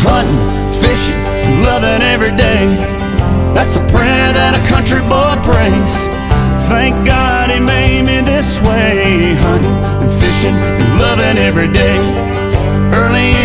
hunting, fishing, loving every day. That's the prayer that a country boy prays. Thank God he made me this way, hunting and fishing and loving every day. Early